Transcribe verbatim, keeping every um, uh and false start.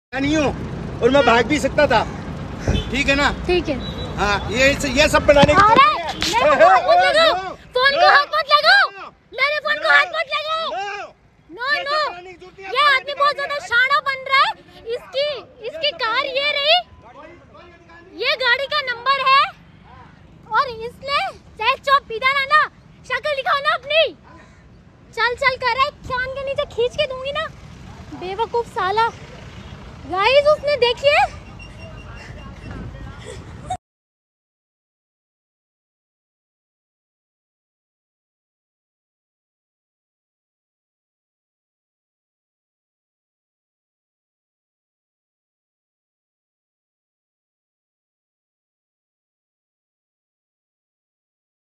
नहीं हूँ और मैं भाग भी सकता था। ठीक है ना? ठीक है। हाँ, ये ये सब बनाने की फोन को हाथ मत लगाओ, मेरे फोन को हाथ मत लगाओ। नो नो, ये आदमी बहुत ज्यादा शाना बन रहा है। इसकी इसकी कार ये रही, ये गाड़ी का नंबर है और इसने चाहे चौप पीदा ना ना शक्ल दिखाओ ना अपनी। चल चल कर रहा है, कान के नीचे खींच के दूंगी ना, बेवकूफ साला। गाइस उसने देखिए